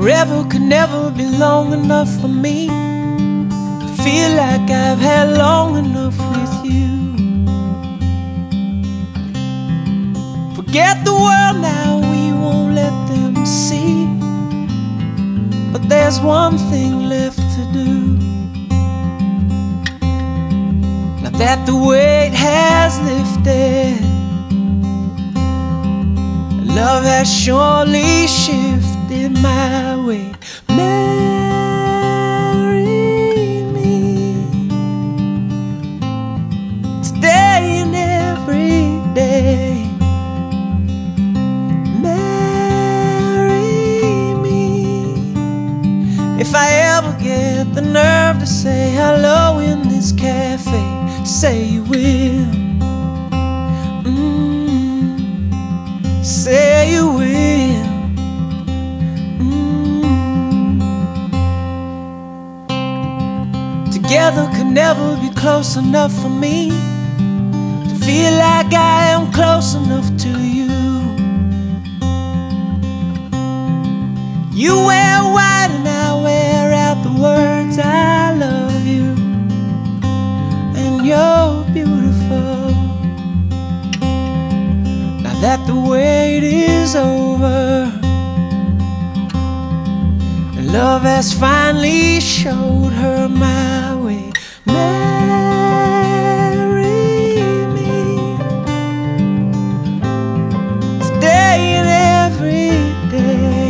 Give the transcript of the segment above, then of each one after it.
Forever could never be long enough for me to feel like I've had long enough with you. Forget the world now, we won't let them see. But there's one thing left to do. Now that the weight has lifted, love has surely shifted my way. Marry me today and every day. Marry me. If I ever get the nerve to say hello in this cafe, say you will. Say you will. Together could never be close enough for me to feel like I am close enough to you. You wear white and I wear out the words I love you, and you're beautiful. Now that the wait is over and love has finally showed her my way. Marry me today and every day.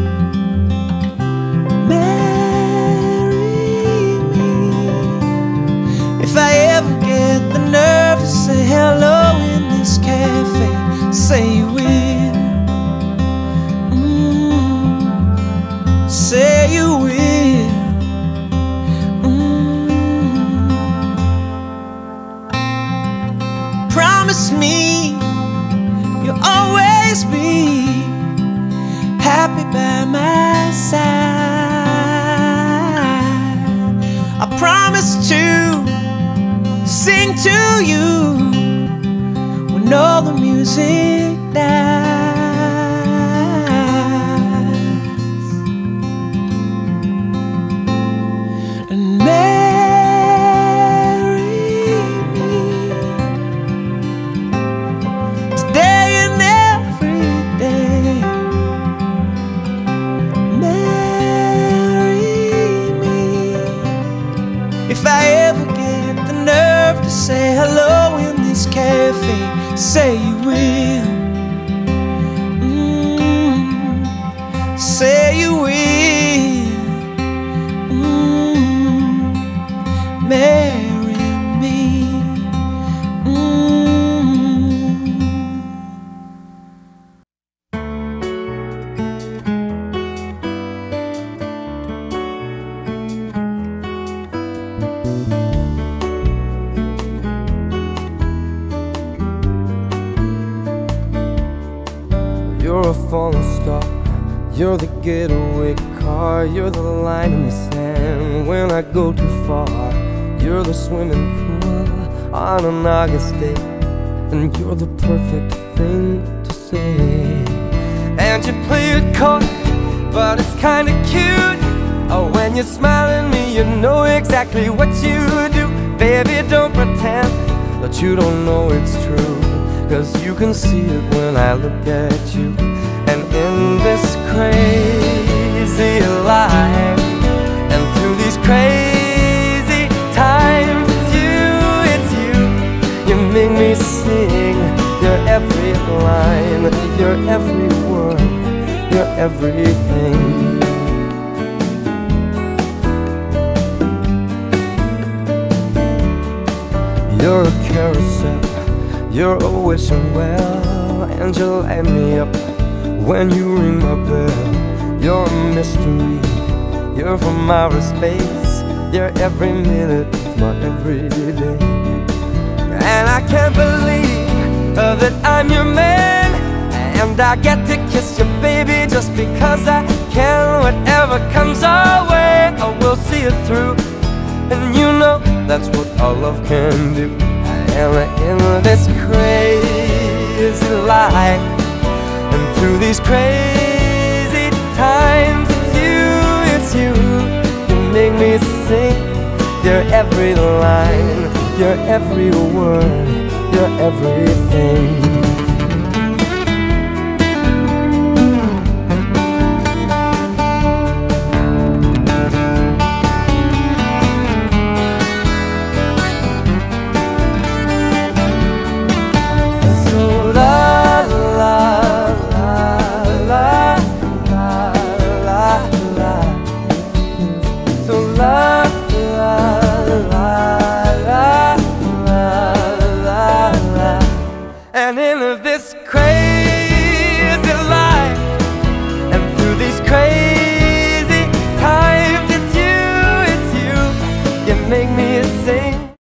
Marry me. If I ever get the nerve to say hello in this cafe, say you will. Say you will. Promise me you'll always be happy by my side. I promise to sing to you when all the music dies. And marry me today and every day. Marry me. If I ever get the nerve to say hello in this cafe, say you will. Say you will. Marry me. You're a falling star, you're the getaway car, you're the line in the sand when I go too far. You're the swimming pool on an August day, and you're the perfect thing to say. And you play it coy, but it's kinda cute. Oh, when you smile at me, you know exactly what you do. Baby, don't pretend that you don't know it's true, 'cause you can see it when I look at you. And in this crazy life, and through these crazy times, it's you, you make me sing your every line, your every word, your everything. You're a carousel, you're a wishing well, and you light me up when you ring my bell. You're a mystery, you're from outer space, you're every minute of my everyday. And I can't believe that I'm your man, and I get to kiss you, baby, just because I can. Whatever comes our way, I will see it through, and you know that's what all love can do. And in this crazy life, and through these crazy times, it's you. You're every line, you're every word, you're everything. And in this crazy life, and through these crazy times, it's you, you make me sing.